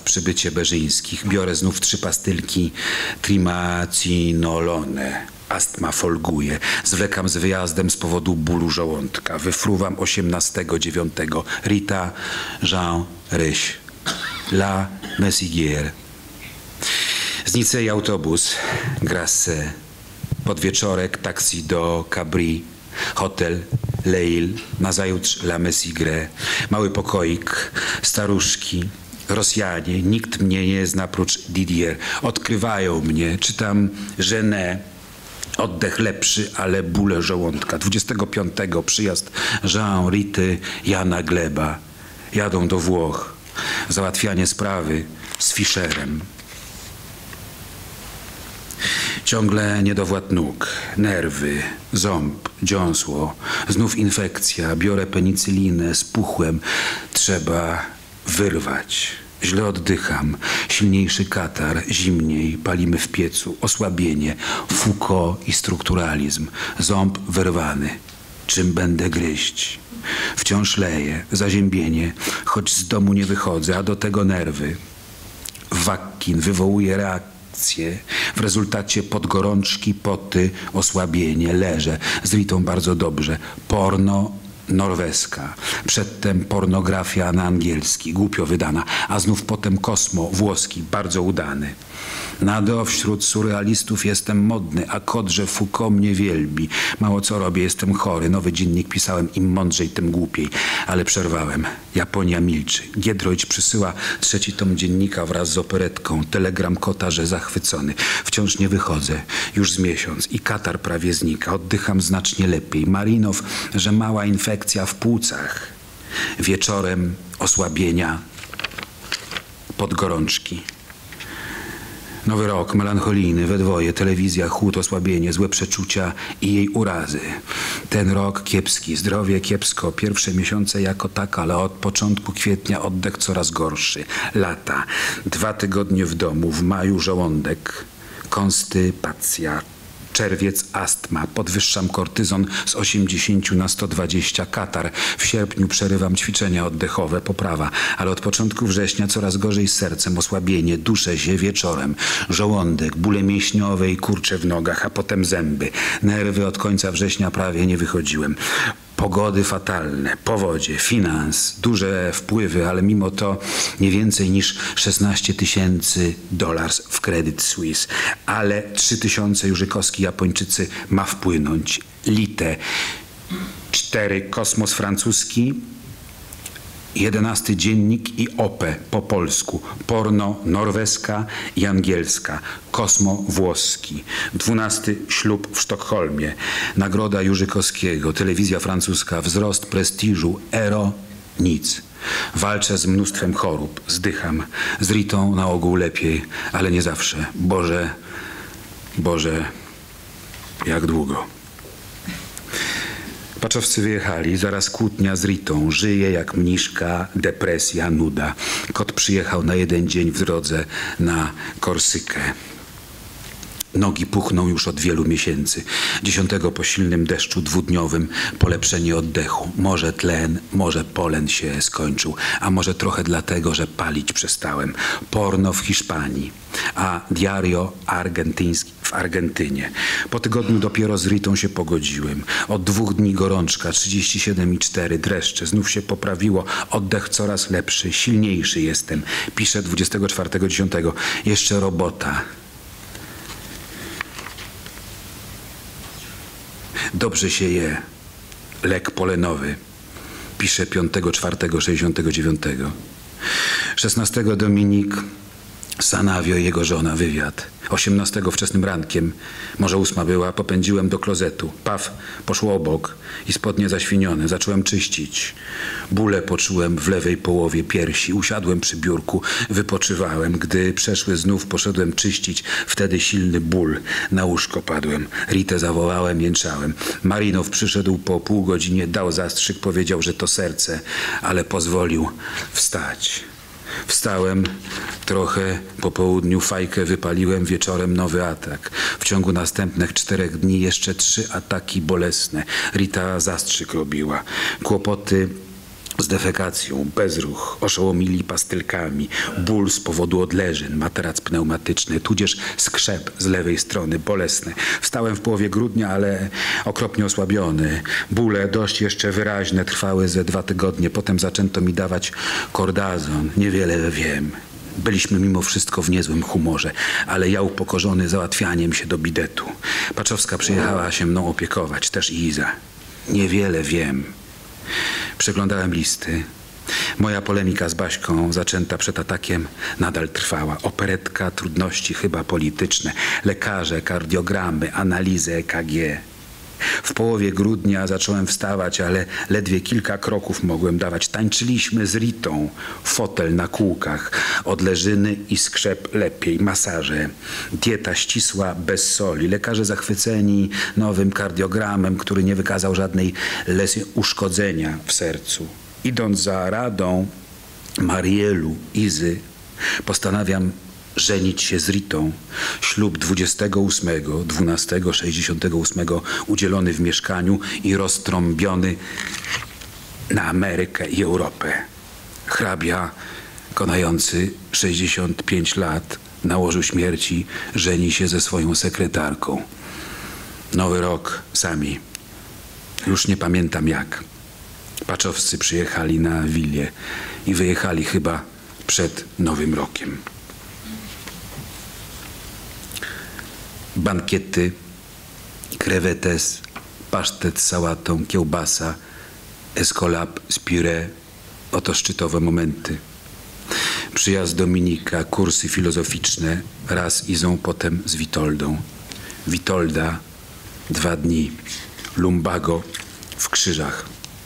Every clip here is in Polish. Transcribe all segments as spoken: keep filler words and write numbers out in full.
przybycie Berzyńskich. Biorę znów trzy pastylki trimacinolone. Astma folguje. Zwlekam z wyjazdem z powodu bólu żołądka. Wyfruwam osiemnastego dziewiątego. Rita, Jean, Ryś. La Messiguière. Z Nicei autobus. Grasse. Podwieczorek taksi do Cabri. Hotel Leil. Nazajutrz La Messiguière. Mały pokoik. Staruszki. Rosjanie. Nikt mnie nie zna prócz Didier. Odkrywają mnie. Czytam Genet. Oddech lepszy, ale bóle żołądka. dwudziestego piątego przyjazd Jean, Rity, Jana, Gleba. Jadą do Włoch. Załatwianie sprawy z Fischerem. Ciągle niedowład nóg, nerwy, ząb, dziąsło. Znów infekcja. Biorę penicylinę, spuchłem. Trzeba wyrwać. Źle oddycham, silniejszy katar, zimniej, palimy w piecu, osłabienie, Foucault i strukturalizm, ząb wyrwany. Czym będę gryźć? Wciąż leję, zaziębienie, choć z domu nie wychodzę, a do tego nerwy. Wakkin wywołuje reakcję, w rezultacie podgorączki, poty, osłabienie, leżę, z Ritą bardzo dobrze, porno, norweska, przedtem pornografia na angielski, głupio wydana, a znów potem Kosmo, włoski, bardzo udany. Nado wśród surrealistów jestem modny, a kodrze Foucault mnie wielbi. Mało co robię, jestem chory. Nowy dziennik pisałem, im mądrzej, tym głupiej. Ale przerwałem. Japonia milczy. Giedroyć przysyła trzeci tom dziennika wraz z operetką. Telegram kota, że zachwycony. Wciąż nie wychodzę. Już z miesiąc. I katar prawie znika. Oddycham znacznie lepiej. Marinow, że mała infekcja w płucach. Wieczorem osłabienia, podgorączki. Nowy rok, melancholijny, we dwoje, telewizja, chłód, osłabienie, złe przeczucia i jej urazy. Ten rok kiepski, zdrowie kiepsko, pierwsze miesiące jako tak, ale od początku kwietnia oddech coraz gorszy. Lata, dwa tygodnie w domu, w maju żołądek, konstypacja. Czerwiec, astma, podwyższam kortyzon z osiemdziesięciu na sto dwadzieścia, katar. W sierpniu przerywam ćwiczenia oddechowe, poprawa, ale od początku września coraz gorzej z sercem, osłabienie, duszę się wieczorem, żołądek, bóle mięśniowe i kurcze w nogach, a potem zęby. Nerwy od końca września prawie nie wychodziłem. Pogody fatalne, powodzie, finans, duże wpływy, ale mimo to nie więcej niż szesnaście tysięcy dolarów w Credit Suisse. Ale trzy tysiące Jurzykowski Japończycy ma wpłynąć. Lite, cztery kosmos francuski, jedenasty dziennik i Ope po polsku, porno norweska i angielska, Kosmo włoski, dwunasty ślub w Sztokholmie, nagroda Jurzykowskiego, telewizja francuska, wzrost prestiżu, ero, nic. Walczę z mnóstwem chorób, zdycham, z Ritą na ogół lepiej, ale nie zawsze. Boże, Boże, jak długo. Paczowcy wyjechali, zaraz kłótnia z Ritą. Żyje jak mniszka, depresja, nuda. Kot przyjechał na jeden dzień w drodze na Korsykę. Nogi puchną już od wielu miesięcy. Dziesiątego po silnym deszczu dwudniowym polepszenie oddechu. Może tlen, może polen się skończył, a może trochę dlatego, że palić przestałem. Porno w Hiszpanii, a diario argentyński w Argentynie. Po tygodniu dopiero z Ritą się pogodziłem. Od dwóch dni gorączka, trzydzieści siedem i cztery, dreszcze. Znów się poprawiło. Oddech coraz lepszy, silniejszy jestem. Piszę dwudziestego czwartego dziesiątego. Jeszcze robota. Dobrze się je. Lek polenowy. Piszę piątego czwartego sześćdziesiątego dziewiątego. szesnastego Dominik Sanavio i jego żona, wywiad. osiemnastego wczesnym rankiem, może ósma była, popędziłem do klozetu. Paf, poszło obok i spodnie zaświnione. Zacząłem czyścić. Bóle poczułem w lewej połowie piersi. Usiadłem przy biurku, wypoczywałem. Gdy przeszły znów, poszedłem czyścić. Wtedy silny ból. Na łóżko padłem. Ritę zawołałem, jęczałem. Marinow przyszedł po pół godzinie, dał zastrzyk, powiedział, że to serce, ale pozwolił wstać. Wstałem, trochę po południu fajkę wypaliłem, wieczorem nowy atak. W ciągu następnych czterech dni jeszcze trzy ataki bolesne. Rita zastrzyk robiła. Kłopoty z defekacją, bezruch, oszołomili pastylkami, ból z powodu odleżyn, materac pneumatyczny, tudzież skrzep z lewej strony, bolesny. Wstałem w połowie grudnia, ale okropnie osłabiony. Bóle dość jeszcze wyraźne trwały ze dwa tygodnie. Potem zaczęto mi dawać kordazon. Niewiele wiem. Byliśmy mimo wszystko w niezłym humorze, ale ja upokorzony załatwianiem się do bidetu. Paczowska przyjechała się mną opiekować, też i Iza. Niewiele wiem. Przeglądałem listy. Moja polemika z Baśką, zaczęta przed atakiem, nadal trwała. Operetka, trudności chyba polityczne, lekarze, kardiogramy, analizy E K G. W połowie grudnia zacząłem wstawać, ale ledwie kilka kroków mogłem dawać. Tańczyliśmy z Ritą, fotel na kółkach, odleżyny i skrzep lepiej, masaże, dieta ścisła, bez soli. Lekarze zachwyceni nowym kardiogramem, który nie wykazał żadnej lesji uszkodzenia w sercu. Idąc za radą Marielu, Izy, postanawiam żenić się z Ritą. Ślub dwudziestego ósmego dwunastego sześćdziesiątego ósmego udzielony w mieszkaniu i roztrąbiony na Amerykę i Europę. Hrabia, konający sześćdziesiąt pięć lat, na łożu śmierci żeni się ze swoją sekretarką. Nowy rok sami. Już nie pamiętam jak. Paczowscy przyjechali na willę i wyjechali chyba przed Nowym Rokiem. Bankiety, crevetes, pasztet z sałatą, kiełbasa, escolap z puree. Oto szczytowe momenty. Przyjazd Dominika, kursy filozoficzne, raz z Izą, potem z Witoldą. Witolda, dwa dni. Lumbago w Krzyżach.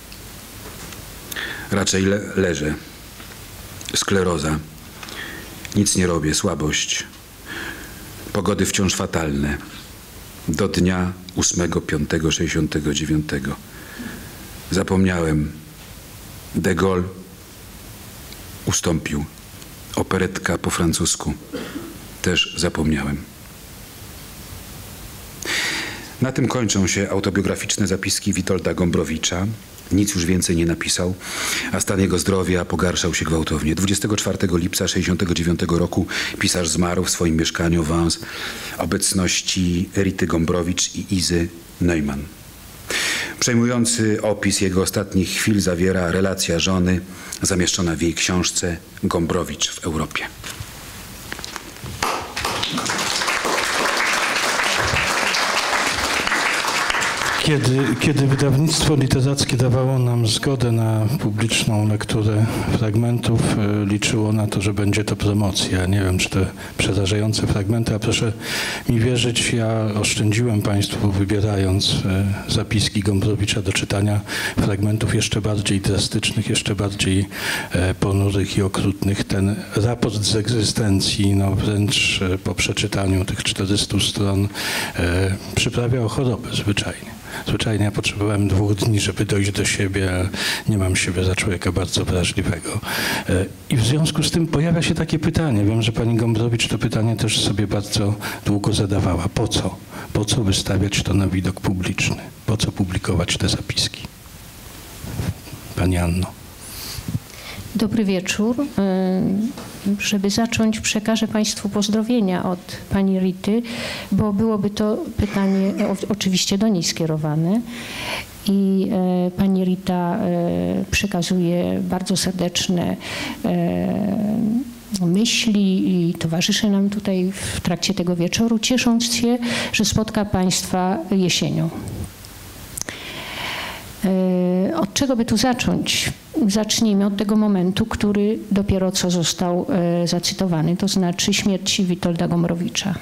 Raczej le leżę. Skleroza. Nic nie robię, słabość. Pogody wciąż fatalne. Do dnia ósmego piątego sześćdziesiątego dziewiątego. Zapomniałem. De Gaulle ustąpił. Operetka po francusku. Też zapomniałem. Na tym kończą się autobiograficzne zapiski Witolda Gombrowicza. Nic już więcej nie napisał, a stan jego zdrowia pogarszał się gwałtownie. dwudziestego czwartego lipca sześćdziesiątego dziewiątego roku pisarz zmarł w swoim mieszkaniu w Vence w obecności Rity Gombrowicz i Izy Neumann. Przejmujący opis jego ostatnich chwil zawiera relacja żony zamieszczona w jej książce Gombrowicz w Europie. Kiedy, kiedy wydawnictwo literackie dawało nam zgodę na publiczną lekturę fragmentów, liczyło na to, że będzie to promocja. Nie wiem, czy te przerażające fragmenty, a proszę mi wierzyć, ja oszczędziłem Państwu, wybierając zapiski Gombrowicza do czytania fragmentów jeszcze bardziej drastycznych, jeszcze bardziej ponurych i okrutnych. Ten raport z egzystencji, no wręcz po przeczytaniu tych czterystu stron przyprawiał chorobę zwyczajnie. Zwyczajnie ja potrzebowałem dwóch dni, żeby dojść do siebie. Nie mam siebie za człowieka bardzo wrażliwego. I w związku z tym pojawia się takie pytanie. Wiem, że pani Gombrowicz to pytanie też sobie bardzo długo zadawała. Po co? Po co wystawiać to na widok publiczny? Po co publikować te zapiski? Pani Anno. Dobry wieczór. Żeby zacząć, przekażę Państwu pozdrowienia od pani Rity, bo byłoby to pytanie oczywiście do niej skierowane. I pani Rita przekazuje bardzo serdeczne myśli i towarzyszy nam tutaj w trakcie tego wieczoru, ciesząc się, że spotka Państwa jesienią. Od czego by tu zacząć? Zacznijmy od tego momentu, który dopiero co został zacytowany, to znaczy śmierci Witolda Gombrowicza.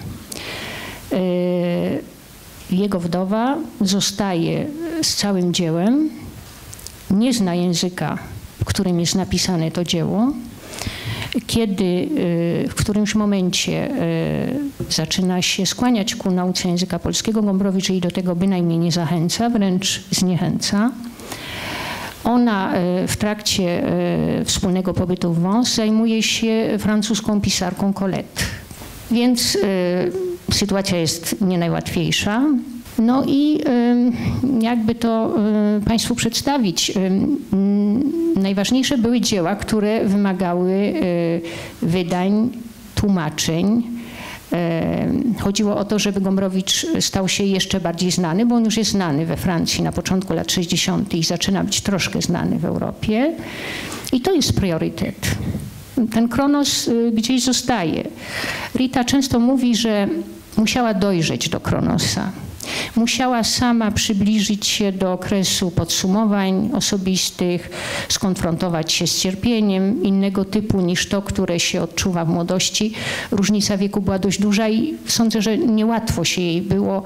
Jego wdowa zostaje z całym dziełem, nie zna języka, w którym jest napisane to dzieło. Kiedy w którymś momencie zaczyna się skłaniać ku nauce języka polskiego, Gombrowicz jej do tego bynajmniej nie zachęca, wręcz zniechęca. Ona w trakcie wspólnego pobytu w Vence zajmuje się francuską pisarką Colette. Więc sytuacja jest nie najłatwiejsza. No i jakby to Państwu przedstawić, najważniejsze były dzieła, które wymagały wydań, tłumaczeń. Chodziło o to, żeby Gombrowicz stał się jeszcze bardziej znany, bo on już jest znany we Francji na początku lat sześćdziesiątych i zaczyna być troszkę znany w Europie. I to jest priorytet. Ten Kronos gdzieś zostaje. Rita często mówi, że musiała dojrzeć do Kronosa. Musiała sama przybliżyć się do okresu podsumowań osobistych, skonfrontować się z cierpieniem innego typu niż to, które się odczuwa w młodości. Różnica wieku była dość duża i sądzę, że niełatwo się jej było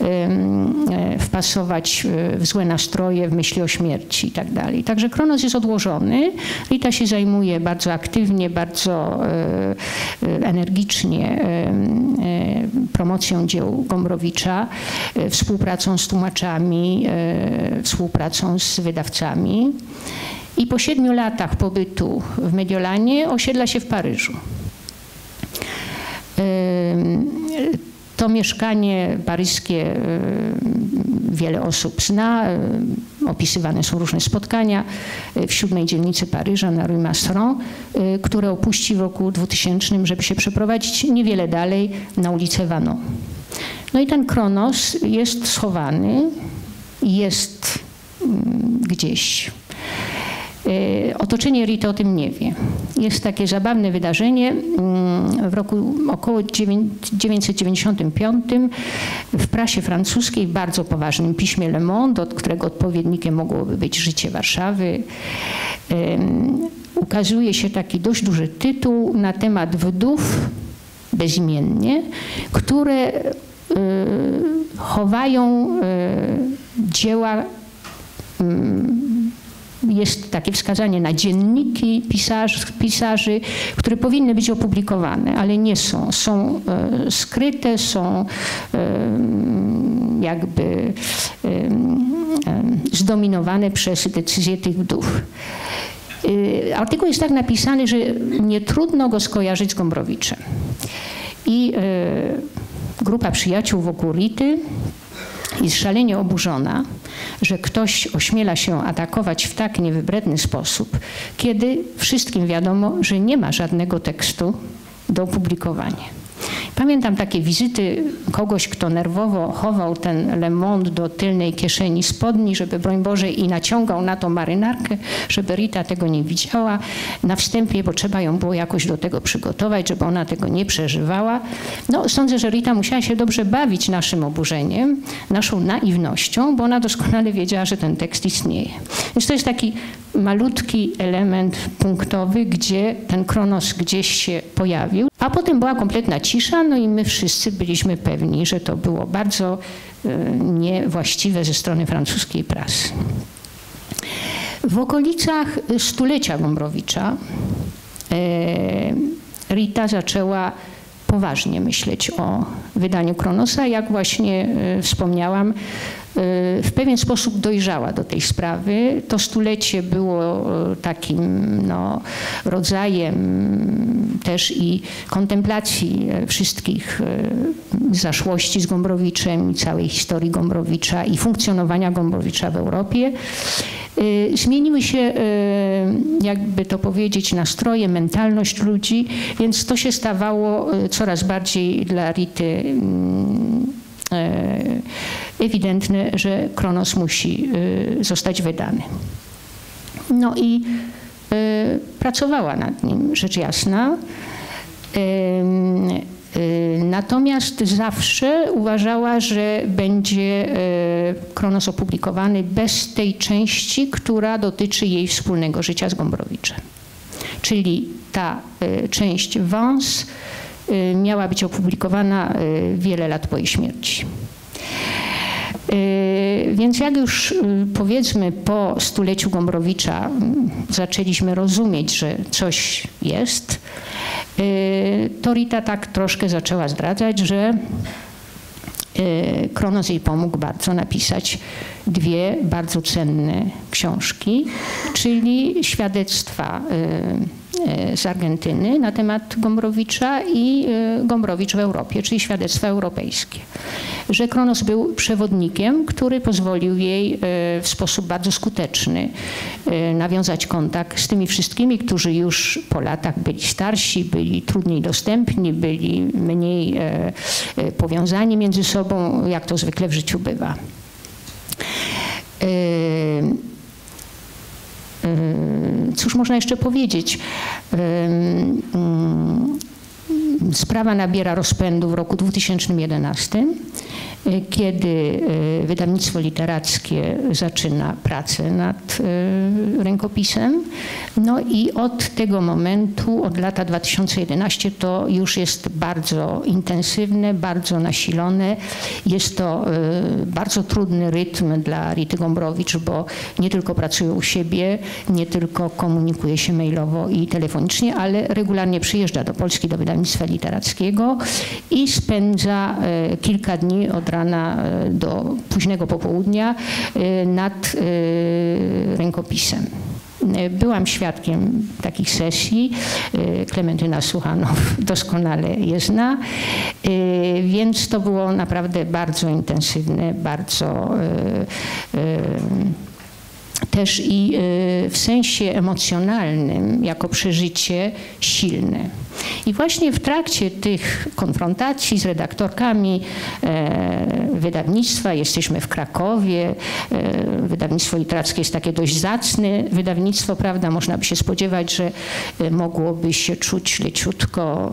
wpasować w złe nastroje, w myśli o śmierci i tak dalej. Także Kronos jest odłożony. Rita się zajmuje bardzo aktywnie, bardzo energicznie promocją dzieł Gombrowicza, współpracą z tłumaczami, współpracą z wydawcami. I po siedmiu latach pobytu w Mediolanie osiedla się w Paryżu. To mieszkanie paryskie wiele osób zna, opisywane są różne spotkania w siódmej dzielnicy Paryża na Rue Masseron, które opuści w roku dwutysięcznym, żeby się przeprowadzić niewiele dalej na ulicę Wanon. No i ten Kronos jest schowany, jest gdzieś. Otoczenie Rity o tym nie wie. Jest takie zabawne wydarzenie. W roku około dziewięćset dziewięćdziesiątym piątym w prasie francuskiej, w bardzo poważnym piśmie Le Monde, od którego odpowiednikiem mogłoby być Życie Warszawy, ukazuje się taki dość duży tytuł na temat wdów, bezimiennie, które chowają dzieła. Jest takie wskazanie na dzienniki pisarzy, pisarzy, które powinny być opublikowane, ale nie są. Są e, skryte, są e, jakby e, e, zdominowane przez decyzje tych wdów. E, artykuł jest tak napisany, że nie trudno go skojarzyć z Gombrowiczem. I e, grupa przyjaciół wokół Rity jest szalenie oburzona, że ktoś ośmiela się atakować w tak niewybredny sposób, kiedy wszystkim wiadomo, że nie ma żadnego tekstu do opublikowania. Pamiętam takie wizyty kogoś, kto nerwowo chował ten Le Monde do tylnej kieszeni spodni, żeby broń Boże i naciągał na to marynarkę, żeby Rita tego nie widziała na wstępie, bo trzeba ją było jakoś do tego przygotować, żeby ona tego nie przeżywała. No, sądzę, że Rita musiała się dobrze bawić naszym oburzeniem, naszą naiwnością, bo ona doskonale wiedziała, że ten tekst istnieje. Więc to jest taki malutki element punktowy, gdzie ten Kronos gdzieś się pojawił, a potem była kompletna cisza, no i my wszyscy byliśmy pewni, że to było bardzo niewłaściwe ze strony francuskiej prasy. W okolicach stulecia Gombrowicza Rita zaczęła poważnie myśleć o wydaniu Kronosa. Jak właśnie wspomniałam, w pewien sposób dojrzała do tej sprawy. To stulecie było takim no, rodzajem też i kontemplacji wszystkich zaszłości z Gombrowiczem i całej historii Gombrowicza i funkcjonowania Gombrowicza w Europie. Zmieniły się, jakby to powiedzieć, nastroje, mentalność ludzi, więc to się stawało coraz bardziej dla Rity ewidentne, że Kronos musi zostać wydany. No i pracowała nad nim, rzecz jasna. Natomiast zawsze uważała, że będzie Kronos opublikowany bez tej części, która dotyczy jej wspólnego życia z Gombrowiczem. Czyli ta część Vence miała być opublikowana wiele lat po jej śmierci. Więc jak już powiedzmy po stuleciu Gombrowicza zaczęliśmy rozumieć, że coś jest, to Rita tak troszkę zaczęła zdradzać, że Kronos jej pomógł bardzo napisać dwie bardzo cenne książki, czyli świadectwa z Argentyny na temat Gombrowicza i Gombrowicz w Europie, czyli świadectwa europejskie. że Kronos był przewodnikiem, który pozwolił jej w sposób bardzo skuteczny nawiązać kontakt z tymi wszystkimi, którzy już po latach byli starsi, byli trudniej dostępni, byli mniej powiązani między sobą, jak to zwykle w życiu bywa. Cóż można jeszcze powiedzieć? Sprawa nabiera rozpędu w roku dwa tysiące jedenastym, kiedy wydawnictwo literackie zaczyna pracę nad rękopisem. No i od tego momentu, od lata dwa tysiące jedenastego, to już jest bardzo intensywne, bardzo nasilone. Jest to bardzo trudny rytm dla Rity Gombrowicz, bo nie tylko pracuje u siebie, nie tylko komunikuje się mailowo i telefonicznie, ale regularnie przyjeżdża do Polski, do wydawnictwa literackiego i spędza kilka dni od rana do późnego popołudnia nad rękopisem. Byłam świadkiem takich sesji, Klementyna Suchanow doskonale je zna, więc to było naprawdę bardzo intensywne, bardzo też i w sensie emocjonalnym, jako przeżycie silne. I właśnie w trakcie tych konfrontacji z redaktorkami wydawnictwa, jesteśmy w Krakowie, wydawnictwo literackie jest takie dość zacne wydawnictwo, prawda, można by się spodziewać, że mogłoby się czuć leciutko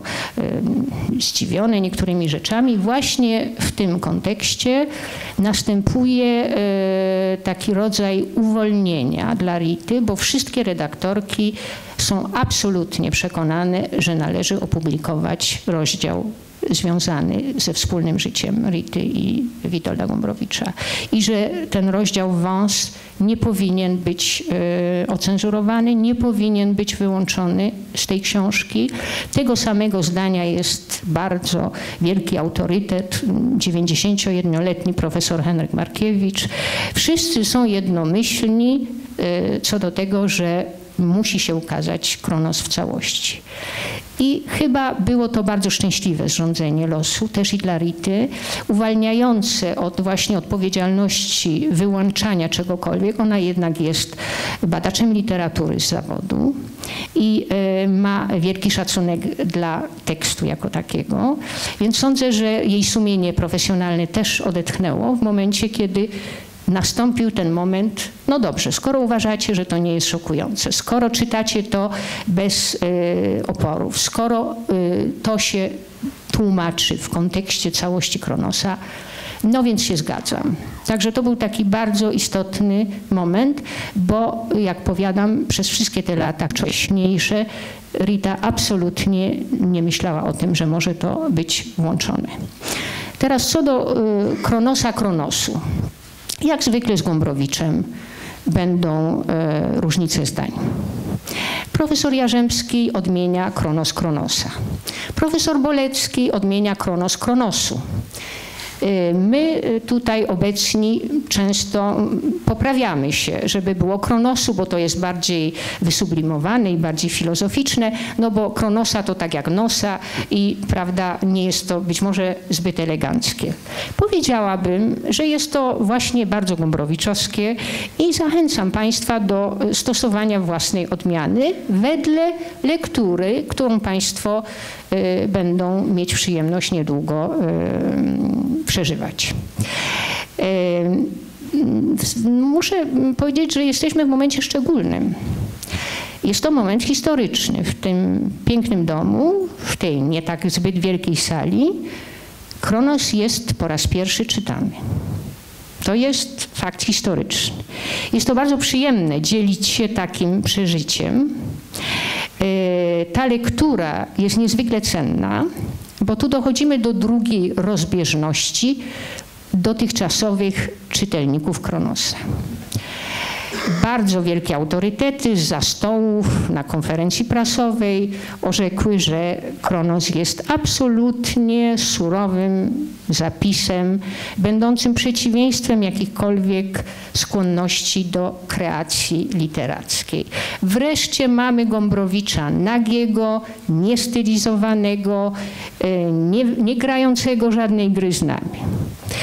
zdziwione niektórymi rzeczami. Właśnie w tym kontekście następuje taki rodzaj uwolnienia dla Rity, bo wszystkie redaktorki są absolutnie przekonane, że należy opublikować rozdział związany ze wspólnym życiem Rity i Witolda Gombrowicza. I że ten rozdział Wąs nie powinien być y, ocenzurowany, nie powinien być wyłączony z tej książki. Tego samego zdania jest bardzo wielki autorytet, dziewięćdziesięciojednoletni profesor Henryk Markiewicz. Wszyscy są jednomyślni y, co do tego, że musi się ukazać Kronos w całości. I chyba było to bardzo szczęśliwe zrządzenie losu, też i dla Rity, uwalniające od właśnie odpowiedzialności wyłączania czegokolwiek. Ona jednak jest badaczem literatury z zawodu i y, ma wielki szacunek dla tekstu jako takiego. Więc sądzę, że jej sumienie profesjonalne też odetchnęło w momencie, kiedy nastąpił ten moment, no dobrze, skoro uważacie, że to nie jest szokujące, skoro czytacie to bez y, oporów, skoro y, to się tłumaczy w kontekście całości Kronosa, no więc się zgadzam. Także to był taki bardzo istotny moment, bo jak powiadam, przez wszystkie te lata wcześniejsze Rita absolutnie nie myślała o tym, że może to być włączone. Teraz co do y, Kronosa Kronosu. Jak zwykle z Gombrowiczem będą e, różnice zdań. Profesor Jarzębski odmienia Kronos Kronosa. Profesor Bolecki odmienia Kronos Kronosu. My tutaj obecni często poprawiamy się, żeby było Kronosu, bo to jest bardziej wysublimowane i bardziej filozoficzne, no bo Kronosa to tak jak nosa i prawda, nie jest to być może zbyt eleganckie. Powiedziałabym, że jest to właśnie bardzo gombrowiczowskie i zachęcam Państwa do stosowania własnej odmiany wedle lektury, którą Państwo y, będą mieć przyjemność niedługo y, przeżywać. Muszę powiedzieć, że jesteśmy w momencie szczególnym. Jest to moment historyczny. W tym pięknym domu, w tej nie tak zbyt wielkiej sali, Kronos jest po raz pierwszy czytany. To jest fakt historyczny. Jest to bardzo przyjemne dzielić się takim przeżyciem. Ta lektura jest niezwykle cenna, bo tu dochodzimy do drugiej rozbieżności dotychczasowych czytelników Kronosa. Bardzo wielkie autorytety zza stołów na konferencji prasowej orzekły, że Kronos jest absolutnie surowym zapisem, będącym przeciwieństwem jakichkolwiek skłonności do kreacji literackiej. Wreszcie mamy Gombrowicza nagiego, niestylizowanego, nie, nie grającego żadnej gry z nami.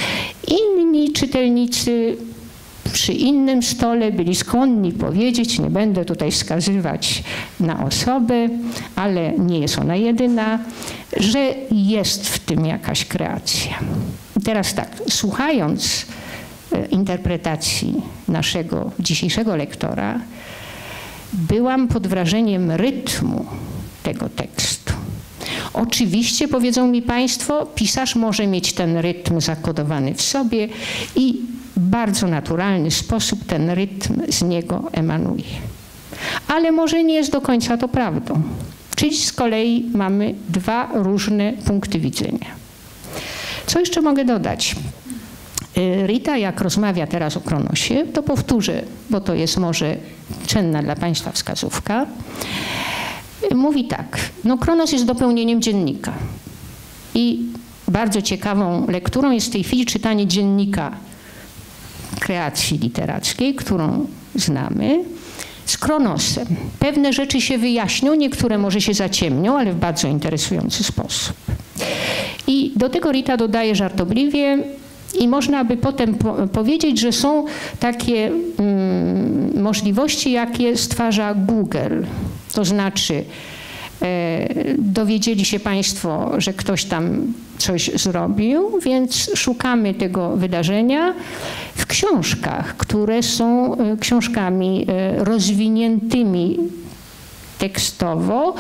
Inni czytelnicy przy innym stole byli skłonni powiedzieć, nie będę tutaj wskazywać na osobę, ale nie jest ona jedyna, że jest w tym jakaś kreacja. I teraz tak, słuchając interpretacji naszego dzisiejszego lektora, byłam pod wrażeniem rytmu tego tekstu. Oczywiście, powiedzą mi Państwo, pisarz może mieć ten rytm zakodowany w sobie i w bardzo naturalny sposób ten rytm z niego emanuje. Ale może nie jest do końca to prawdą. Czyli z kolei mamy dwa różne punkty widzenia. Co jeszcze mogę dodać? Rita, jak rozmawia teraz o Kronosie, to powtórzę, bo to jest może cenna dla Państwa wskazówka. Mówi tak, no Kronos jest dopełnieniem dziennika i bardzo ciekawą lekturą jest w tej chwili czytanie dziennika kreacji literackiej, którą znamy, z Kronosem. Pewne rzeczy się wyjaśnią, niektóre może się zaciemnią, ale w bardzo interesujący sposób. I do tego Rita dodaje żartobliwie, i można by potem po powiedzieć, że są takie mm, możliwości, jakie stwarza Google. To znaczy e, dowiedzieli się Państwo, że ktoś tam coś zrobił, więc szukamy tego wydarzenia w książkach, które są e, książkami e, rozwiniętymi tekstowo,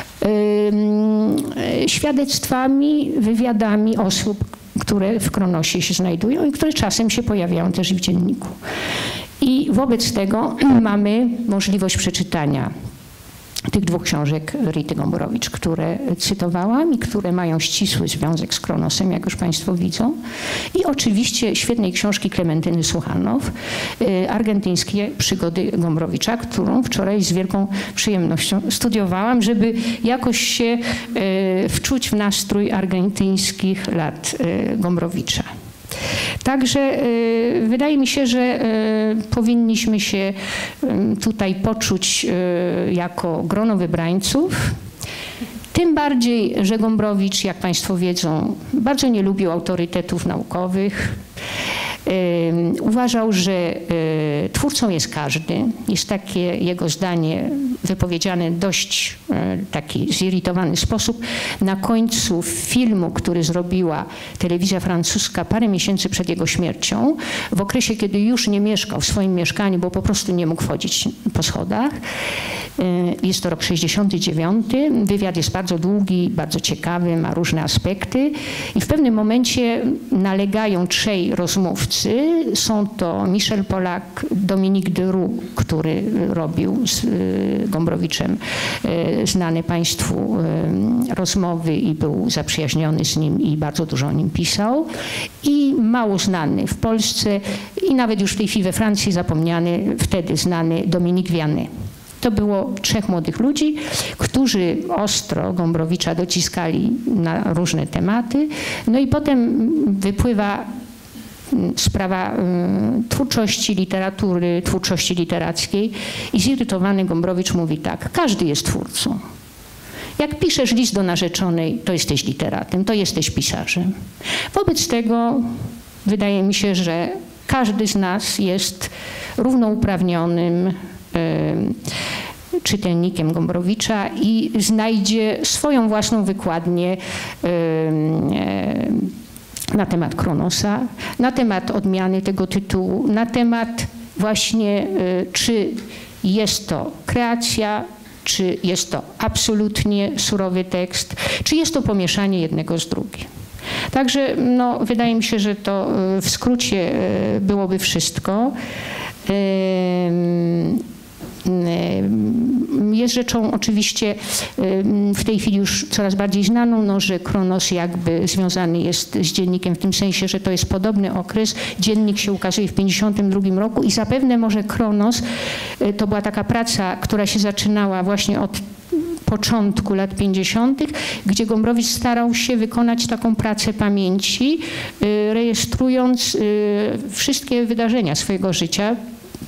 e, świadectwami, wywiadami osób, które w Kronosie się znajdują i które czasem się pojawiają też w dzienniku. I wobec tego mamy możliwość przeczytania tych dwóch książek Rity Gombrowicz, które cytowałam i które mają ścisły związek z Kronosem, jak już Państwo widzą. I oczywiście świetnej książki Klementyny Suchanow, Argentyńskie przygody Gombrowicza, którą wczoraj z wielką przyjemnością studiowałam, żeby jakoś się wczuć w nastrój argentyńskich lat Gombrowicza. Także y, wydaje mi się, że y, powinniśmy się y, tutaj poczuć y, jako grono wybrańców. Tym bardziej, że Gombrowicz, jak Państwo wiedzą, bardzo nie lubił autorytetów naukowych. Y, uważał, że y, twórcą jest każdy. Jest takie jego zdanie wypowiedziane w dość y, taki zirytowany sposób. Na końcu filmu, który zrobiła telewizja francuska parę miesięcy przed jego śmiercią, w okresie, kiedy już nie mieszkał w swoim mieszkaniu, bo po prostu nie mógł chodzić po schodach. Y, jest to rok sześćdziesiąty dziewiąty. Wywiad jest bardzo długi, bardzo ciekawy, ma różne aspekty i w pewnym momencie nalegają trzej rozmówcy. Są to Michel Polak, Dominique Deroux, który robił z Gombrowiczem znane Państwu rozmowy i był zaprzyjaźniony z nim i bardzo dużo o nim pisał. I mało znany w Polsce i nawet już w tej chwili we Francji zapomniany, wtedy znany Dominique Vianney. To było trzech młodych ludzi, którzy ostro Gombrowicza dociskali na różne tematy. No i potem wypływa sprawa y, twórczości literatury, twórczości literackiej i zirytowany Gombrowicz mówi tak, każdy jest twórcą. Jak piszesz list do narzeczonej, to jesteś literatem, to jesteś pisarzem. Wobec tego wydaje mi się, że każdy z nas jest równouprawnionym y, czytelnikiem Gombrowicza i znajdzie swoją własną wykładnię y, y, na temat Kronosa, na temat odmiany tego tytułu, na temat właśnie czy jest to kreacja, czy jest to absolutnie surowy tekst, czy jest to pomieszanie jednego z drugim. Także no, wydaje mi się, że to w skrócie byłoby wszystko. Jest rzeczą oczywiście w tej chwili już coraz bardziej znaną, no, że Kronos jakby związany jest z dziennikiem w tym sensie, że to jest podobny okres. Dziennik się ukazuje w pięćdziesiątym drugim roku i zapewne może Kronos to była taka praca, która się zaczynała właśnie od początku lat pięćdziesiątych, gdzie Gombrowicz starał się wykonać taką pracę pamięci, rejestrując wszystkie wydarzenia swojego życia,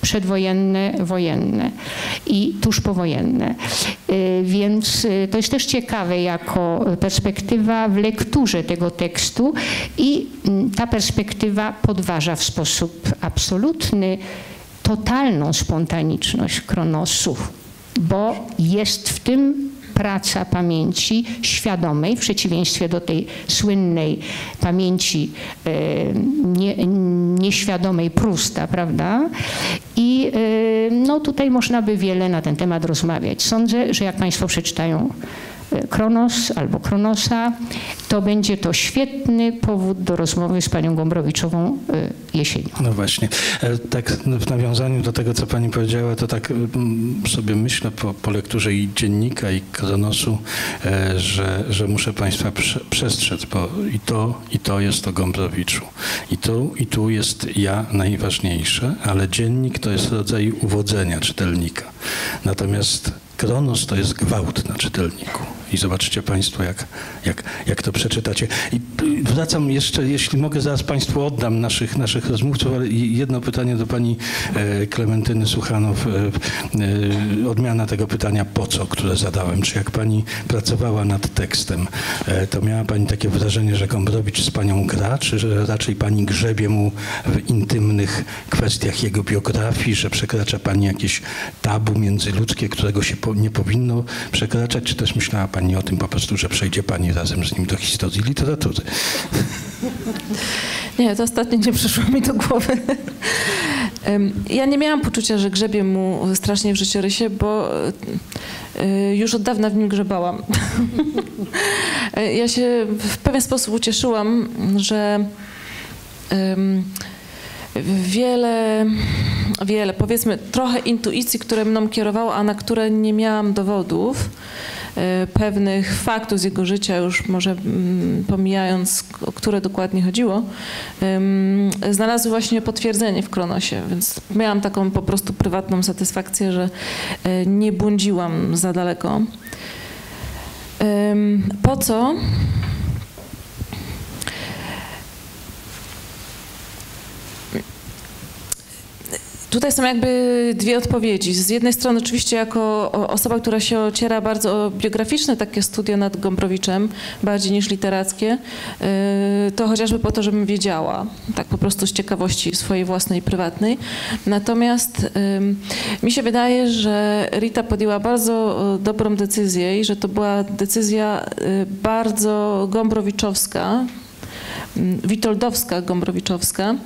przedwojenne, wojenne i tuż powojenne. Więc to jest też ciekawe jako perspektywa w lekturze tego tekstu i ta perspektywa podważa w sposób absolutny totalną spontaniczność Kronosu, bo jest w tym praca pamięci świadomej, w przeciwieństwie do tej słynnej pamięci e, nie, nieświadomej Prusta, prawda? I e, no, tutaj można by wiele na ten temat rozmawiać. Sądzę, że jak Państwo przeczytają Kronos albo Kronosa, to będzie to świetny powód do rozmowy z panią Gombrowiczową jesienią. No właśnie. Tak w nawiązaniu do tego, co pani powiedziała, to tak sobie myślę po, po lekturze i dziennika, i Kronosu, że, że muszę państwa prze, przestrzec, bo i to, i to jest o Gombrowiczu. I tu, i tu jest ja najważniejsze, ale dziennik to jest rodzaj uwodzenia czytelnika. Natomiast Kronos to jest gwałt na czytelniku. I zobaczycie Państwo, jak, jak, jak to przeczytacie. I wracam jeszcze, jeśli mogę, zaraz Państwu oddam naszych, naszych rozmówców, ale jedno pytanie do pani Klementyny Suchanow. Odmiana tego pytania po co, które zadałem. Czy jak pani pracowała nad tekstem, to miała pani takie wrażenie, że Gombrowicz z panią gra, czy że raczej pani grzebie mu w intymnych kwestiach jego biografii, że przekracza pani jakieś tabu międzyludzkie, którego się nie powinno przekraczać, czy też myślała pani o tym po prostu, że przejdzie pani razem z nim do historii literatury? Nie, to ostatnio nie przyszło mi do głowy. Ja nie miałam poczucia, że grzebię mu strasznie w życiorysie, bo już od dawna w nim grzebałam. Ja się w pewien sposób ucieszyłam, że wiele, wiele, powiedzmy trochę intuicji, które mną kierowało, a na które nie miałam dowodów, pewnych faktów z jego życia, już może pomijając, o które dokładnie chodziło, znalazły właśnie potwierdzenie w Kronosie, więc miałam taką po prostu prywatną satysfakcję, że nie błądziłam za daleko. Po co? Tutaj są jakby dwie odpowiedzi. Z jednej strony oczywiście jako osoba, która się ociera bardzo o biograficzne takie studia nad Gombrowiczem, bardziej niż literackie, to chociażby po to, żebym wiedziała, tak po prostu z ciekawości swojej własnej, prywatnej. Natomiast mi się wydaje, że Rita podjęła bardzo dobrą decyzję i że to była decyzja bardzo gombrowiczowska, witoldowska, gombrowiczowska.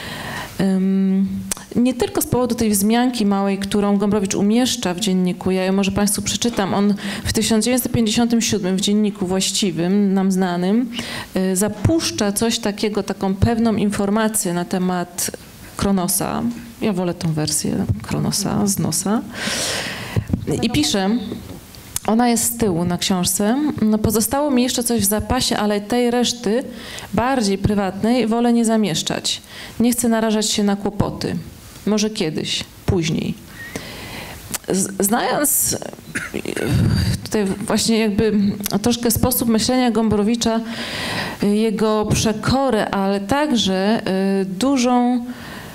Nie tylko z powodu tej wzmianki małej, którą Gombrowicz umieszcza w dzienniku, ja ją może Państwu przeczytam. On w tysiąc dziewięćset pięćdziesiątym siódmym w dzienniku właściwym, nam znanym, zapuszcza coś takiego, taką pewną informację na temat Kronosa. Ja wolę tą wersję Kronosa z nosa. I pisze... Ona jest z tyłu na książce. No, pozostało mi jeszcze coś w zapasie, ale tej reszty, bardziej prywatnej, wolę nie zamieszczać. Nie chcę narażać się na kłopoty. Może kiedyś, później. Znając tutaj właśnie jakby troszkę sposób myślenia Gombrowicza, jego przekorę, ale także dużą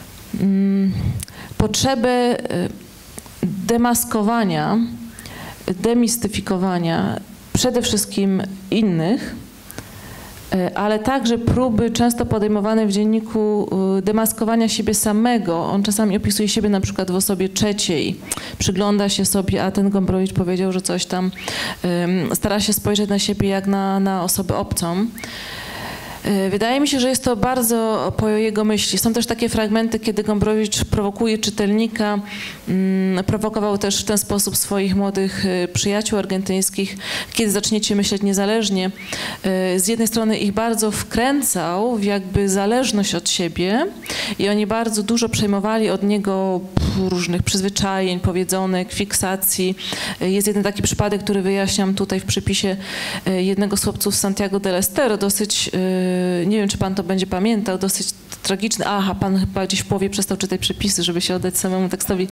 potrzebę demaskowania, demistyfikowania przede wszystkim innych, ale także próby często podejmowane w dzienniku demaskowania siebie samego. On czasami opisuje siebie na przykład w osobie trzeciej. Przygląda się sobie, a ten Gombrowicz powiedział, że coś tam, stara się spojrzeć na siebie jak na, na osobę obcą. Wydaje mi się, że jest to bardzo po jego myśli. Są też takie fragmenty, kiedy Gombrowicz prowokuje czytelnika, prowokował też w ten sposób swoich młodych przyjaciół argentyńskich, kiedy zaczniecie myśleć niezależnie. Z jednej strony ich bardzo wkręcał w jakby zależność od siebie i oni bardzo dużo przejmowali od niego różnych przyzwyczajeń, powiedzonek, fiksacji. Jest jeden taki przypadek, który wyjaśniam tutaj w przypisie jednego z chłopców Santiago del Estero, dosyć, nie wiem, czy pan to będzie pamiętał, dosyć tragiczny. Aha, pan chyba gdzieś w połowie przestał czytać przepisy, żeby się oddać samemu tekstowi.